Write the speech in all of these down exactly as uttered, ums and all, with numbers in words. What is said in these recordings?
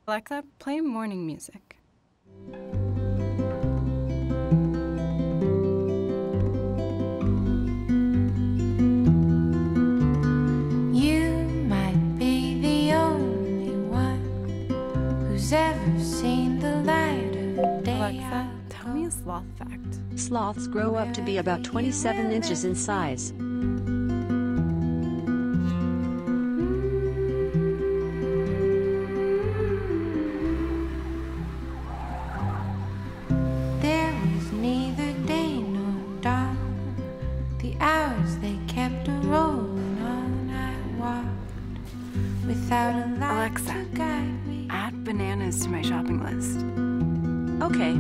Alexa, play morning music. You might be the only one who's ever seen the light of day. Alexa, tell me a sloth fact. Sloths grow up to be about twenty-seven inches in size. There was neither day nor dawn. The hours they kept a rolling on. I walked without a light Alexa, to guide me. add bananas to my shopping list. Okay.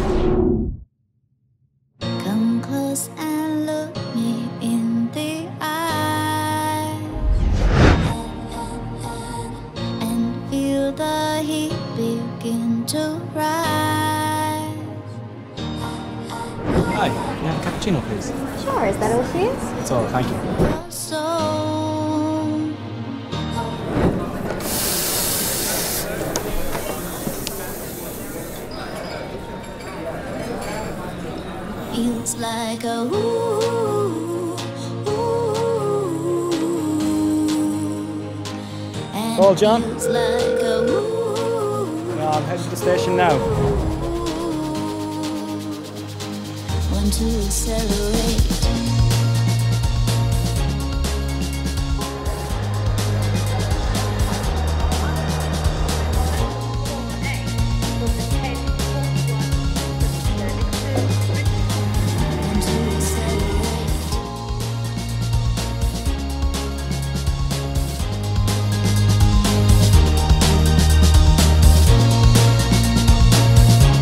Come close and look me in the eye, and feel the heat begin to rise. Hi, can you have a cappuccino, please? Sure, is that all she is? That's all, thank you. So feels like a ooh, ooh, and Call, John. feels like a ooh, No, I'm heading to the station now. want to accelerate. Want to accelerate.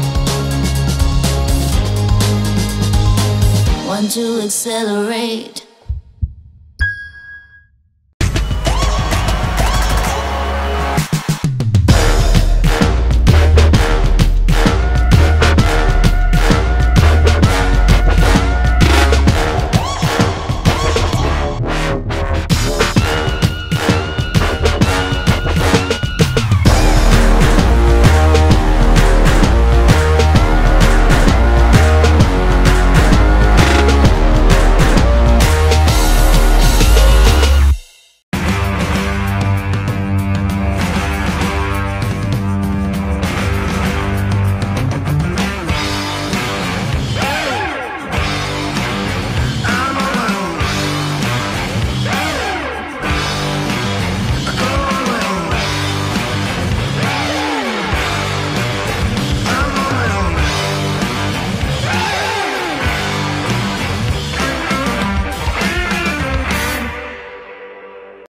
Want to accelerate.